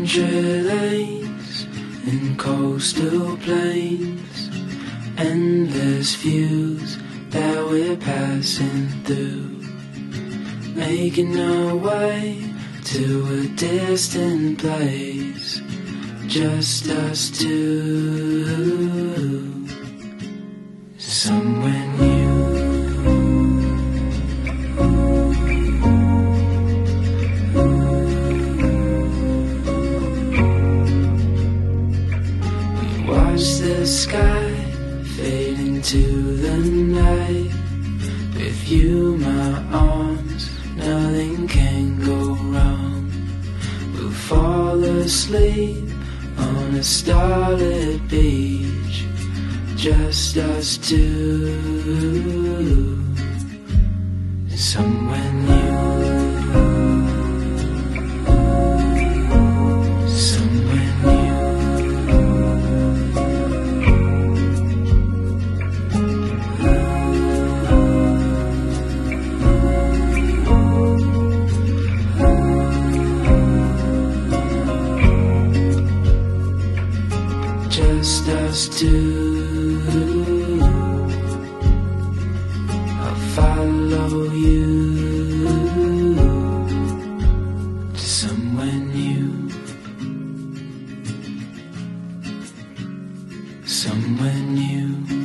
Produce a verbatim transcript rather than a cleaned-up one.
country lanes and coastal plains, endless views that we're passing through, making our way to a distant place, just us two, somewhere new. Watch the sky fade into the night. With you, my arms, nothing can go wrong. We'll fall asleep on a starlit beach, just us two, somewhere new. Just us two, I'll follow you to somewhere new, somewhere new.